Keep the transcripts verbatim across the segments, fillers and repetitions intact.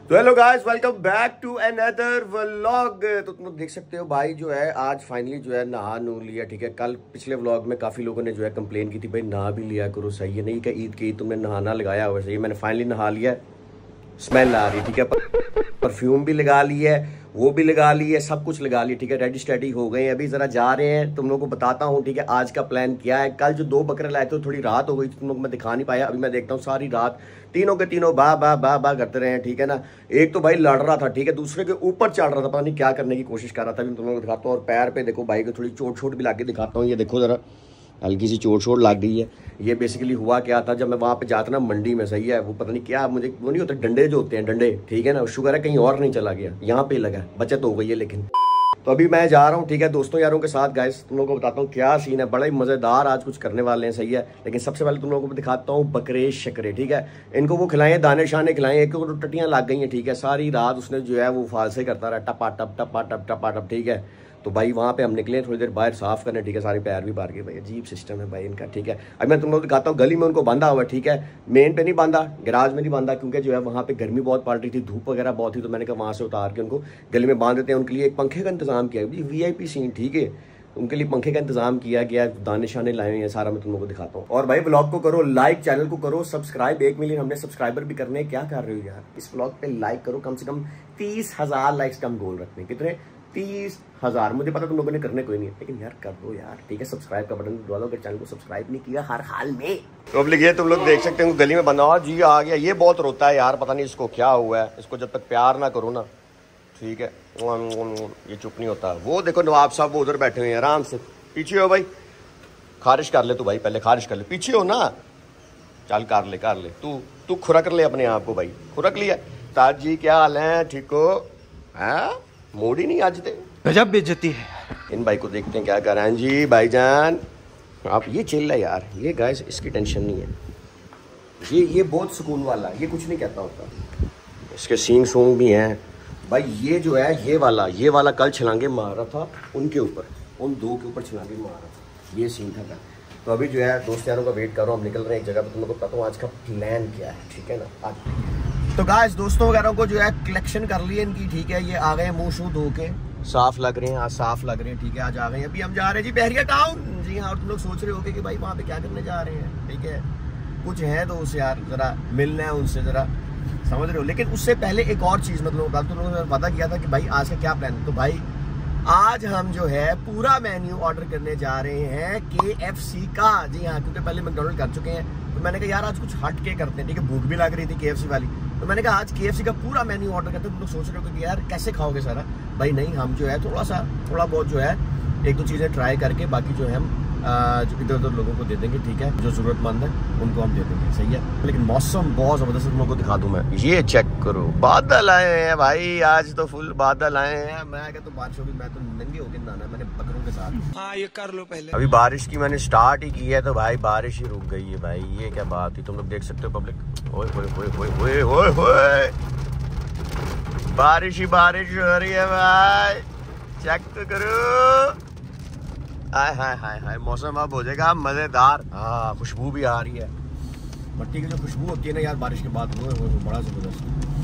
तो hello guys, welcome back to another vlog. तो तुम लोग देख सकते हो भाई जो है आज फाइनली जो है नहा नू लिया। ठीक है, कल पिछले व्लॉग में काफ़ी लोगों ने जो है कंप्लेन की थी भाई नहा भी लिया करो, सही है नहीं कि ईद की तुमने नहाना लगाया हुआ सही है। मैंने फाइनली नहा लिया, स्मेल आ रही। ठीक है, परफ्यूम भी लगा ली है, वो भी लगा ली है, सब कुछ लगा लिया। ठीक है, रेडी स्टेडी हो गए हैं, अभी जरा जा रहे हैं। तुम लोगों को बताता हूँ ठीक है आज का प्लान क्या है। कल जो दो बकरे लाए थे थोड़ी रात हो गई, तुम लोग मैं दिखा नहीं पाया। अभी मैं देखता हूँ सारी रात तीनों के तीनों बा बा बा बा करते रहे हैं। ठीक है ना, एक तो भाई लड़ रहा था, ठीक है, दूसरे के ऊपर चढ़ रहा था, पता नहीं क्या करने की कोशिश कर रहा था। अभी तुम लोग को दिखाता हूँ। और पैर पे देखो भाई को थोड़ी चोट छोट भी लाके दिखाता हूँ। ये देखो जरा हल्की सी चोट छोट लग गई है। ये बेसिकली हुआ क्या था, जब मैं वहाँ पे जाता ना मंडी में, सही है, वो पता नहीं क्या मुझे वो नहीं होते डंडे जो होते हैं डंडे, ठीक है ना, शुगर है कहीं और नहीं चला गया, यहाँ पे लगा, बचत हो गई है। लेकिन तो अभी मैं जा रहा हूँ ठीक है दोस्तों यारों के साथ। गाइस तुम लोगों को बताता हूँ क्या सीन है, बड़ा ही मज़ेदार आज कुछ करने वाले हैं, सही है। लेकिन सबसे पहले तुम लोगों को दिखाता हूँ बकरे शकरे। ठीक है, इनको वो खिलाए, दाने शाने खिलाए, एक को टट्टियाँ लग गई हैं। ठीक है, सारी रात उसने जो है वो फालसे करता रहा, टपा टप टपा टप टपा टप। ठीक है, तो भाई वहाँ पे हम निकले थोड़ी देर बाहर साफ करने। ठीक है, सारे पैर भी बाहर के, भाई अजीब सिस्टम है भाई इनका। ठीक है, अब मैं तुम लोग दिखाता हूँ। गली में उनको बांधा हुआ है, ठीक है, मेन पे नहीं बांधा, गैराज में नहीं बांधा, क्योंकि जो है वहाँ पे गर्मी बहुत पड़ रही थी, धूप वगैरह बहुत थी, तो मैंने कहा वहाँ से उतार के उनको गली में बांध देते हैं। उनके लिए एक पंखे का इंतजाम किया, वी आई पी सीन, ठीक है, उनके लिए पंखे का इंतजाम किया गया, दाने शाने लाए हैं, सारा मैं तुम लोगों को दिखाता हूँ। और भाई ब्लॉग को करो लाइक, चैनल को करो सब्सक्राइब, एक मिलियन हमने सब्सक्राइबर भी करने, क्या कर रहे हो यार, इस ब्लॉग पे लाइक करो, कम से कम तीस हजार लाइक्स का हम गोल रखते हैं। कितने? तीस हजार। मुझे पता तुम लोगों ने करने कोई नहीं है, लेकिन यार कर दो यार, ठीक है, सब्सक्राइब का बटन दबा दो अगर चैनल को सब्सक्राइब नहीं किया हर हाल में। तो अब ये तुम लोग देख सकते हो गली में बना जी आ गया। ये बहुत रोता है यार, पता नहीं इसको क्या हुआ है, इसको जब तक प्यार ना करो ना, ठीक है, ये चुप नहीं होता। वो देखो नवाब साहब वो उधर बैठे हुए हैं, आराम से पीछे हो भाई, खारिश कर ले तू भाई, पहले खारिश कर ले, पीछे हो ना, चल कर ले कर ले, तू तू खुरक ले अपने आप को भाई, खुरक लिया। ताज जी क्या हाल है, ठीक हो? हाँ मूड ही नहीं आज थे, गजब बेइज्जती है। इन भाई को देखते हैं क्या कर रहे हैं जी भाईजान। आप ये चिल्ला यार, ये गाइस इसकी टेंशन नहीं है, ये ये बहुत सुकून वाला, ये कुछ नहीं कहता होता, इसके सींग सूंग भी हैं भाई। ये जो है ये वाला ये वाला कल छलांगे मार रहा था उनके ऊपर, उन दो के ऊपर छलांगे मार रहा था, ये सीन था। तो अभी जो है दोस्त यारों का वेट करो, हम निकल रहे हैं एक जगह पर, तुम लोग को बताता हूँ आज का प्लान क्या है, ठीक है ना। आज तो गाइस दोस्तों वगैरह को जो है कलेक्शन कर ली है इनकी, ठीक है, ये आ गए मुँह शूँ धो के, साफ लग रहे हैं, आज साफ लग रहे हैं, ठीक है। आज आ गए, अभी हम जा रहे हैं जी बहरिया टाउन। जी हाँ, और तुम लोग सोच रहे होगे कि भाई वहाँ पे क्या करने जा रहे हैं, ठीक है, कुछ है तो उससे यार जरा मिलना है उनसे, जरा समझ रहे हो। लेकिन उससे पहले एक और चीज़ मतलब तुम लोगों ने वादा किया था कि भाई आज का क्या प्लान है, तो भाई आज हम जो है पूरा मेन्यू ऑर्डर करने जा रहे हैं के एफ सी का। जी हाँ, क्योंकि पहले मैकडॉनल्ड कर चुके हैं, तो मैंने कहा यार आज कुछ हट के करते हैं, ठीक है, भूख भी लग रही थी के एफ सी वाली, तो मैंने कहा आज के एफ सी का पूरा मेन्यू ऑर्डर करते हैं। तुम लोग सोच रहे हो कि यार कैसे खाओगे सारा, भाई नहीं, हम जो है थोड़ा सा थोड़ा बहुत जो है एक दो चीज़ें ट्राई करके बाकी जो है हम जो इधर उधर लोगों को दे देंगे, ठीक है, जो ज़रूरतमंद है उनको हम दे देंगे, सही है। लेकिन मौसम बहुत ज़बरदस्त, तुम लोगों को दिखा दूँ मैं, ये चेक करो, बादल आए हैं भाई, आज तो फुल बादल आए हैं। मैं क्या तो बारिश होगी, मैं तो नंगे होकर नहाना है मैंने बकरों के साथ। हाँ ये कर लो पहले। अभी बारिश की मैंने स्टार्ट ही की है तो भाई बारिश ही रुक गई है भाई, ये क्या बात है, तुम लोग देख सकते हो पब्लिक, ओए ओए ओए ओए ओए ओए, बारिश ही बारिश हो रही है भाई, चेक तो करो। हाय हाय हाय हाय, मौसम अब हो जाएगा मजेदार। हाँ खुशबू भी आ रही है, मट्टी की जो खुशबू होती है ना यार बारिश के बाद, वो वो बड़ा जबरदस्त।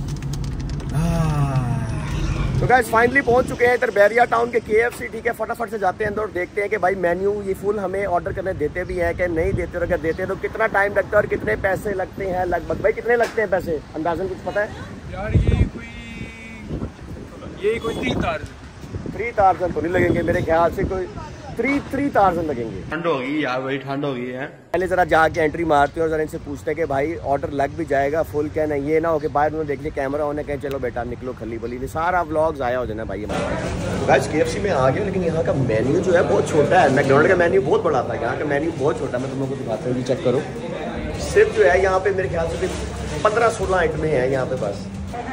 तो गाइस फाइनली पहुंच चुके हैं इधर बहरिया टाउन के के एफ सी, ठीक है, फटाफट से जाते हैं अंदर और देखते हैं कि भाई मेन्यू ये फुल हमें ऑर्डर करने देते भी हैं कि नहीं देते, और अगर देते हैं तो कितना टाइम लगता है और कितने पैसे लगते हैं लगभग। भाई कितने लगते हैं पैसे, अंदाजन कुछ पता है यार? ये कोई ये कोई थ्री थाउजेंड थ्री थाउजेंड तो नहीं लगेंगे मेरे ख्याल से, कोई थ्री थ्री थाउजेंड लगेंगे। ठंड हो गई यार, बड़ी ठंड हो गई है। पहले जरा जाके एंट्री मारते हैं और जरा इनसे पूछते हैं कि भाई ऑर्डर लग भी जाएगा फुल क्या नहीं, ये ना हो कि बाहर उन्होंने देख लिया कैमरा होने कहीं चलो बेटा निकलो खली बली, नहीं सारा व्लॉग्स आया हो जाना भाई हमारा। तो गाइस के एफ सी में आ गया, लेकिन यहाँ का मेन्यू जो है बहुत छोटा है, मैकडॉनल्ड का मेन्यू बहुत बड़ा था, यहाँ का मेन्यू बहुत छोटा। मैं तुम लोगों को दिखाता हूँ, चेक करो, सिर्फ जो है यहाँ पे मेरे ख्याल से पंद्रह सोलह आइटमें हैं यहाँ पे बस।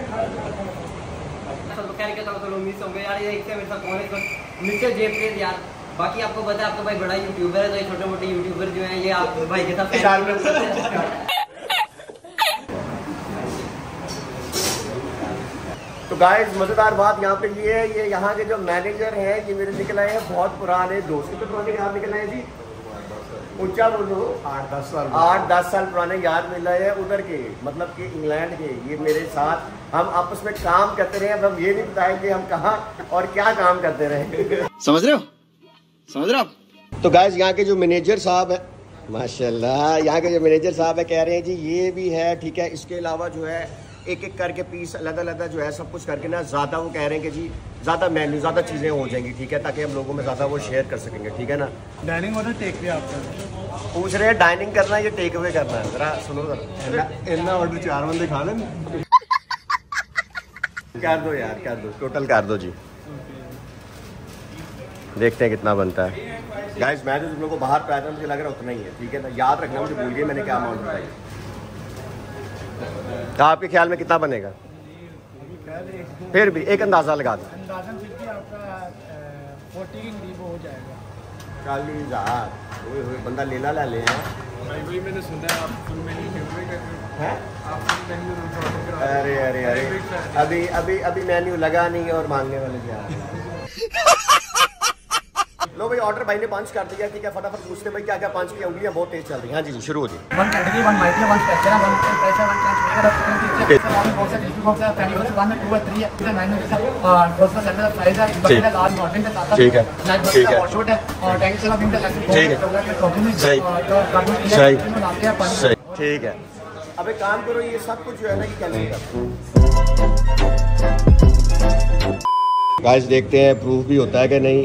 बाकी आपको पता है आपका भाई बड़ा यूट्यूबर है, तो ये छोटे मोटे यूट्यूबर जो हैं ये आप भाई के साथ। तो गाइस मजेदार बात यहाँ पे ये है, ये यहाँ के जो मैनेजर हैं ये मेरे निकल आए हैं बहुत पुराने दोस्त। कितने पुराने आप निकल आए जी? ऊंचा बोलो। आठ दस साल आठ दस साल पुराने याद मिल रहे हैं उधर के, मतलब कि इंग्लैंड के। ये मेरे साथ हम आपस में काम करते रहे, अब हम ये नहीं बताएंगे हम कहाँ और क्या काम करते रहे। समझ रहे हो, समझ रहे हो। तो गाइस यहाँ के जो मैनेजर साहब है, माशाल्लाह यहाँ के जो मैनेजर साहब है कह रहे हैं जी ये भी है, ठीक है। इसके अलावा जो है एक एक करके पीस अलग अलग जो है सब कुछ करके ना ज़्यादा वो कह रहे हैं कि जी ज़्यादा मेन्यू ज़्यादा चीज़ें हो जाएंगी, ठीक है, ताकि हम लोगों में ज़्यादा वो शेयर कर सकेंगे, ठीक है ना। डाइनिंग ऑर्डर टेक वे आपका पूछ रहे हैं डाइनिंग करना है या टेक अवे करना है, ज़रा सुनो ज़रा। इतना ऑर्डर चार बंदे खा लें। कर दो यार, कर दो, टोटल कर दो जी, देखते हैं कितना बनता है। गाइस मैं जो तुम लोगों को बाहर पे आया था मुझे लग रहा है उतना ही है, ठीक है ना। याद रखना, मुझे भूल गई मैंने क्या अमाउंट बताया। तो आपके ख्याल में कितना बनेगा? फिर भी एक अंदाजा लगा दो। अंदाज़न फिर भी आपका फोर्टीन वो हो जाएगा। चालीस हजार ओए होए, बंदा लेला ला ले भाई वही मैंने सुना है आप फुल मेन्यू टेबल कर रहे हैं। आप फुल मेन्यू ऑर्डर करा। अरे अरे अरे अभी अभी अभी मेन्यू लगा नहीं है और मांगने वाले क्या। लो भाई ऑर्डर भाई ने पंच कर दिया, ठीक है। फटाफट पूछते भाई क्या क्या पंच की उंगलियां बहुत तेज चल रही हैं। हाँ जी जी शुरू हो जी। One category one micro one structure one pressure one transmitter one box tissue box family box one two three इधर नाइन में और बॉक्स का सेंटर साइज है बड़ा लार्ज मॉडल है ताता ठीक है ठीक है शॉट है और टैंक से हम इंटर ठीक है सही सही सही ठीक है। अब एक काम करो, ये सब कुछ जो है ना ये कैंसिल कर। गाइस देखते हैं प्रूफ भी होता है कि नहीं।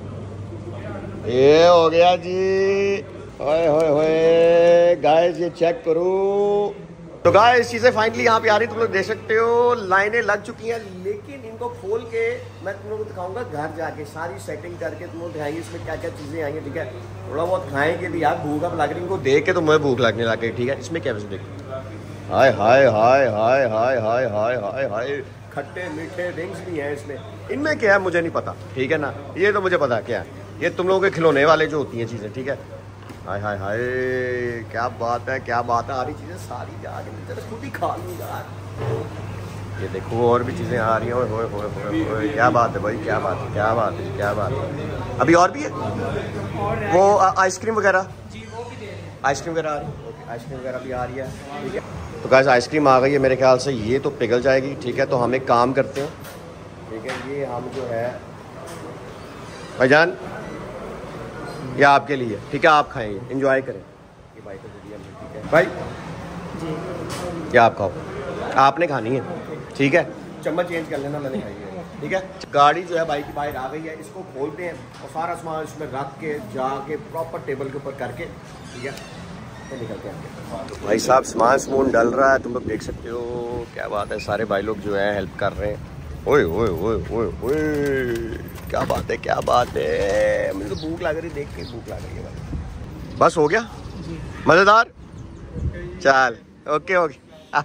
ये हो गया जी, ओए होए होए गाइस ये चेक करो। तो गाइस चीजें फाइनली यहाँ पे आ रही, तुम लोग देख सकते हो लाइनें लग चुकी हैं, लेकिन इनको खोल के मैं तुम लोगों को दिखाऊंगा घर जाके, सारी सेटिंग करके तुम लोग दिखाएंगे इसमें क्या क्या चीजें आई हैं, ठीक है। थोड़ा बहुत खाएंगे भी यार, भूख अब लग रही, इनको देख के तो मुझे भूख लगने लग गई, ठीक है। इसमें क्या वैसे देखो, हाय हाय हाय हाय हाय हाय हाय हाय हाय, खट्टे मीठे ड्रिंक्स भी हैं इसमें। इनमें क्या है मुझे नहीं पता, ठीक है ना। ये तो मुझे पता क्या है, ये तुम लोगों के खिलौने वाले जो होती हैं चीज़ें, ठीक है। हाय हाय हाय क्या बात है, क्या बात है। आ रही चीज़ें सारी जाके मैं खुद ही खा लूँ यार। ये देखो और भी चीज़ें आ रही हैं, ओए होए होए होए होए, क्या बात है भाई, क्या बात है, क्या बात है, क्या बात है। अभी और भी है वो आइसक्रीम वगैरह, आइसक्रीम वगैरह आ रही है, ओके आइसक्रीम वगैरह भी आ रही है, ठीक है। तो गाइस आइसक्रीम आ गई है मेरे ख्याल से, ये तो पिघल जाएगी, ठीक है। तो हम एक काम करते हैं, ठीक है, ये हम जो है भाईजान ये आपके लिए, ठीक है, आप खाएंगे, एंजॉय करें। ये भाई को दे दिया, ठीक है भाई जी, ये आप खाओ, आपने खानी है, ठीक है। चम्मच चेंज कर लेना, मैंने खाई है, ठीक है। गाड़ी जो है बाइक की बाहर आ गई है, इसको खोलते हैं और सारा सामान इसमें रख के जाके प्रॉपर टेबल के ऊपर करके, ठीक है, तो निकलते हैं। तो भाई साहब सामान समून डल रहा है, तुम लोग देख सकते हो, क्या बात है। सारे भाई लोग जो है हेल्प कर रहे हैं। ओए ओए ओए ओए ओए क्या बात है, क्या बात है। मुझे तो भूख लग रही, देख के भूख लग रही है भाई। बस हो गया मज़ेदार, चल ओके ओके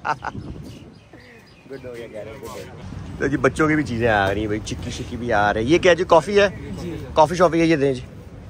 गुड हो गया, कह रहे गुड हो गया। तो जी बच्चों की भी चीज़ें आ रही हैं भाई, चिक्की शिक्की भी आ रही है। ये क्या जी, कॉफ़ी है, कॉफ़ी शॉफ़ी है, ये दें जी।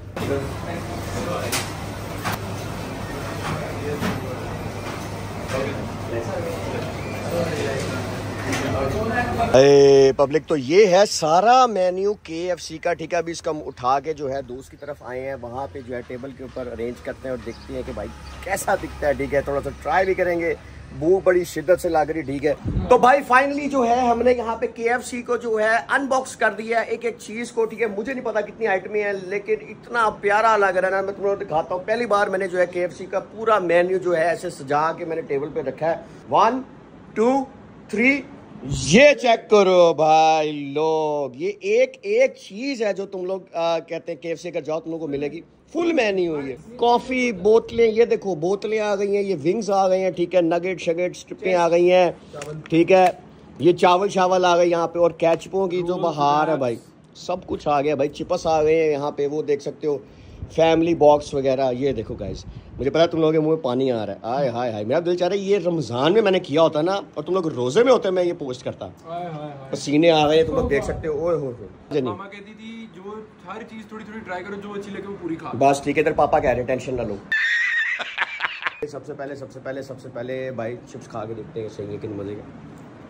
ए, पब्लिक तो ये है सारा मेन्यू के एफ सी का, ठीक है। अभी इसका उठा के जो है दोस्त की तरफ आए हैं, वहाँ पे जो है टेबल के ऊपर अरेंज करते हैं और देखते हैं कि भाई कैसा दिखता है, ठीक है। थोड़ा सा ट्राई भी करेंगे, भूख बड़ी शिद्दत से लग रही, ठीक है। तो भाई फाइनली जो है हमने यहाँ पे के एफ सी को जो है अनबॉक्स कर दिया है, एक एक चीज को, ठीक है। मुझे नहीं पता कितनी आइटमें हैं, लेकिन इतना प्यारा लग रहा है ना, मैं तुम लोगों को दिखाता हूँ। पहली बार मैंने जो है के एफ सी का पूरा मेन्यू जो है ऐसे सजा के मैंने टेबल पे रखा है। वन टू थ्री, ये चेक करो भाई लोग, ये एक एक चीज है जो तुम लोग आ, कहते हैं केएफसी का जाओ तुम लोग को मिलेगी। फुल मेन्यू है, कॉफी, बोतलें, ये देखो बोतलें आ गई हैं, ये विंग्स आ गई हैं, ठीक है, नगेट शगेट स्ट्रिपें आ गई हैं, ठीक है, ये चावल चावल आ गए यहाँ पे, और कैचपों की जो बहार है भाई, सब कुछ आ गया भाई। चिपस आ गए हैं यहाँ पे, वो देख सकते हो, फैमिली बॉक्स वगैरह। ये देखो गाइस, मुझे पता है तुम लोगों के मुंह में पानी आ रहा है, आय हाय हाय, मेरा दिल चाह रहा है ये रमजान में मैंने किया होता ना, और तुम लोग रोजे में होते मैं ये पोस्ट करता। पसीने आ गए, तुम लोग देख सकते हो। ओए हो मामा कहती थी जो हर चीज थोड़ी थोड़ी ट्राई करो, जो अच्छी लगे वो पूरी खा। बस ठीक है, इधर पापा कह रहे टेंशन ना लो। सबसे पहले सबसे पहले सबसे पहले भाई चिप्स खा के देखते हैं सही है कि मजे का।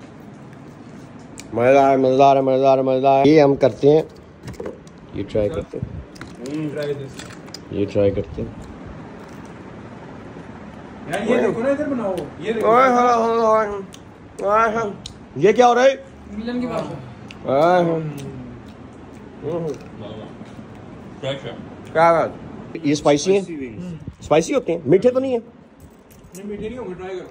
मजेदार मजेदार मजेदार मजेदार। ये हम करते हैं, ये ट्राई करते हैं, ये ट्राई करते हैं। यार ये देखो ना, इधर बनाओ, ये देखो। ओए होए होए ओए होए, ये क्या हो रहा है? मिलन की बात है। ओए होए, क्या बात? ये स्पाइसी है? स्पाइसी होते हैं, मीठे तो नहीं है? नहीं मीठे नहीं होंगे, ट्राई करो।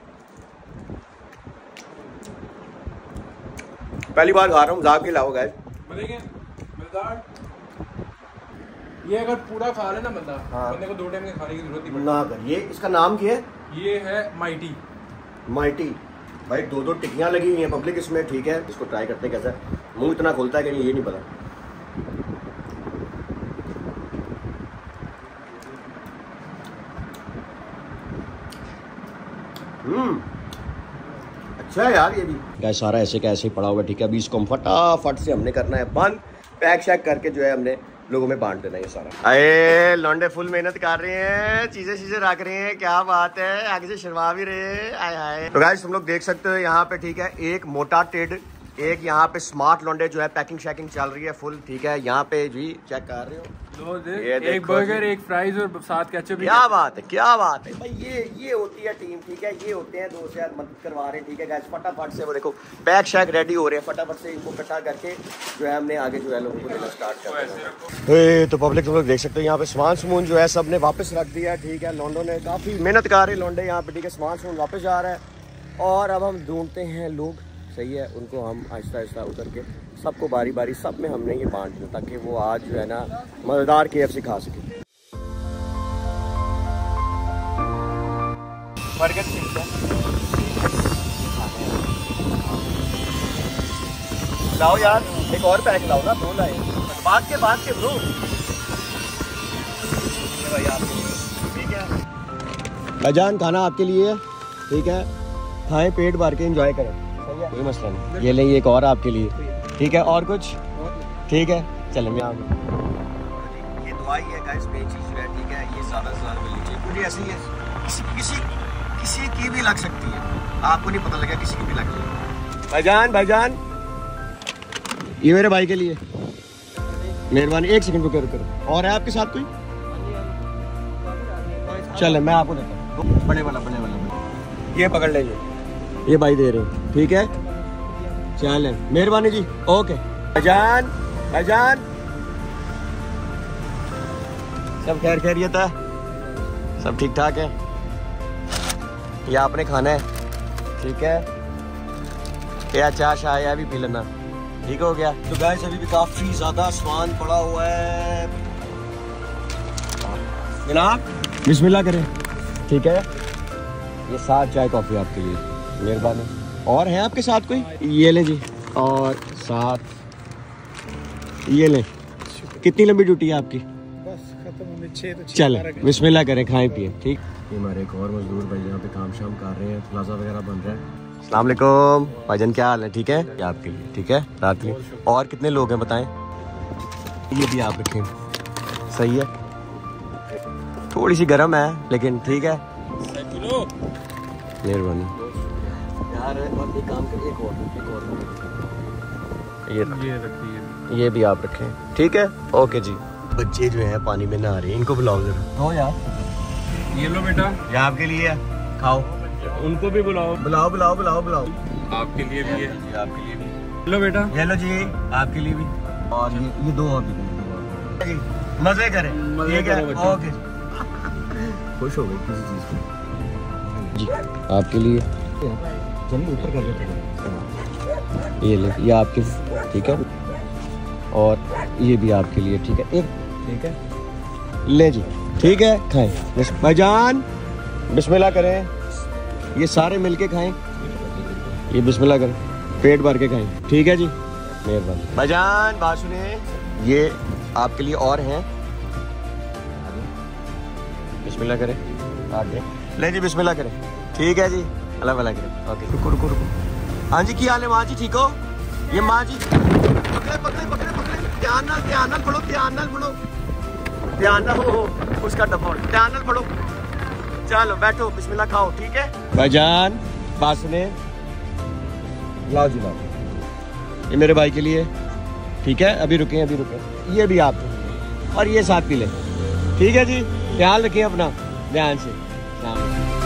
पहली बार खा रहा हूँ, मजाक के अलावा गाइस। बताइए मजेदार। ये अगर पूरा खा ले ना बंदा, हाँ। बंदे को दो टाइम के खाने की जरूरत नहीं ना कर। ये इसका नाम क्या है? पड़ती। ये है माइटी। माइटी। भाई दो दो टिक्कियाँ लगी हुई हैं पब्लिक इसमें, ठीक है। इसको ट्राई करते हैं कैसा है। मुंह इतना खुलता है कि नहीं, ये नहीं पता। हम्म अच्छा है यार ये भी। गाइस सारा ऐसे का ऐसे ही पड़ा हुआ है, ठीक है। अभी इसको हम फटाफट से हमने करना है बंद, पैक शैक करके जो है हमने लोगों में बांट देना है ये सारा। अरे लौंडे फुल मेहनत कर रहे हैं, चीजें चीजें रख रहे हैं, क्या बात है। आगे से शर्मा भी रहे हैं, आए हाय। तो गाइस तुम लोग देख सकते हो यहाँ पे, ठीक है। एक मोटा टेड, एक यहाँ पे स्मार्ट लौंडे जो है पैकिंग शैकिंग चल रही है फुल, ठीक है। यहाँ पे जी चेक कर रहे हो, लो देख, ये एक देखो बर्गर, जी। एक फ्राइज और साथ केचप। क्या बात है, क्या बात है भाई। ये ये होती है टीम, ठीक है। ये होते हैं दोस्त यार, मदद करवा रहे हैं, ठीक है गाइस। फटाफट से वो देखो पैक शैक रेडी हो रहे हैं, फटाफट से इनको इकट्ठा करके जो है हमने आगे जो है लोगों को देना स्टार्ट कर दिया। तो पब्लिक तुम लोग देख सकते हो यहाँ पे सामान समून जो है सब ने वापस रख दिया, ठीक है। लौंडों ने काफी मेहनत कर रहे लौंडे यहाँ पे, ठीक है। सामान समून वापस जा रहा है और अब हम ढूंढते हैं लोग, सही है। उनको हम आहिस्ता आहिस्ता उतर के सबको बारी बारी सब में हमने ये बांट दिया ताकि वो आज जो है ना मज़ेदार के एफ सी खा सके। बर्गर लाओ यार, एक और पैक लाओ ना, दो लाए बात के बात के ब्रो। भाई आप ठीक है भाईजान, खाना आपके लिए, ठीक है। खाएं पेट भर के एंजॉय करें, कोई मसला नहीं। ये लेंगे एक और आपके लिए, ठीक है। और कुछ, ठीक है। चलें मैं आप ये दवाई है गाइस, मेन चीज़ जो है, ठीक है। ये ज़्यादा से ज़्यादा मिलनी चाहिए, मुझे ऐसी है। किसी किसी किसी की भी लग सकती है, आपको नहीं पता लगा, किसी की भी लग जाएगी। भाईजान भाईजान ये मेरे भाई के लिए, मेहरबानी। एक सेकंड रुको रुको। और है आपके साथ कोई? चले मैं आपको देता हूँ, बड़े वाला बड़े वाला ये पकड़ लीजिए, ये भाई दे रहे हैं, ठीक है। चले मेहरबानी जी, ओके। भाईजान भाईजान सब खैर खैरियत है, सब ठीक ठाक है। ये आपने खाना है, ठीक है। क्या चाय शाय है भी पी लेना, ठीक हो गया। तो गाइस अभी भी काफी ज्यादा सामान पड़ा हुआ है जनाब, बिस्मिल्लाह करें, ठीक है। ये साथ चाय कॉफी आपके लिए, मेहरबानी। और है आपके साथ कोई? ये लें जी, और साथ ये लें। कितनी लंबी ड्यूटी है आपकी? बस खत्म होने छह तो चले बिस्मिल्लाह करें, खाएं पिए, ठीक। ये हमारे एक और मजदूर भाई यहाँ पे काम शाम कर रहे हैं, प्लाजा वगैरह बन रहा है। अस्सलाम वालेकुम भाईजान, क्या हाल है? ठीक है, ये आपके लिए, ठीक है। रात में और कितने लोग हैं बताएं? ये भी आप रखें, सही है। थोड़ी सी गर्म है लेकिन ठीक है, मेहरबानी यार। और एक काम कर, एक और एक और ये ये रखिए, ये भी आप रखें, ठीक है, ओके जी। बच्चे जो हैं पानी में नहा रहे हैं, इनको बुलाओ जरा। हो यार, ये लो बेटा, ये आपके लिए है, खाओ। उनको भी बुलाओ, बुलाओ बुलाओ बुलाओ बुलाओ। आपके लिए भी है, ये आपके लिए भी। लो बेटा, ये लो जी, आपके लिए भी। और ये ये दो और भी जी, मजे करें, ठीक है, ओके। खुश हो गए किसी चीज को जी, आपके लिए। चलिए ऊपर कर देते हैं, ये ले, ये आपके, ठीक है। और ये भी आपके लिए, ठीक है। एक, ठीक है, ले जी, ठीक है। खाएं भाईजान, बिस्मिल्लाह करें। ये सारे मिलके खाएं, ये बिस्मिल्लाह करें, पेट भर के खाएं, ठीक है जी, मेहरबानी। भाईजान बात सुनिए, ये आपके लिए और हैं, बिस्मिल्लाह करें, आगे ले जी, बिस्मिल्लाह करें, ठीक है जी। अल्लाह भला करे, ओके। रुको रुको रुको। हाँ जी, क्या हाल है माँ जी, ठीक हो? ये माँ जी पकड़े पकड़े पकड़े पकड़े, ध्यान नाल ध्यान नाल फड़ो, ध्यान नाल फड़ो, ध्यान नाल हो उसका डब्बा, ध्यान नाल फड़ो। चलो बैठो, बिस्मिल्लाह खाओ, ठीक है। भाईजान बात सुने, लाओ जी लाओ, ये मेरे भाई के लिए, ठीक है। अभी रुके अभी रुके, ये भी आप, और ये साथ पी ले, ठीक है जी। ख्याल रखिए अपना, ध्यान से।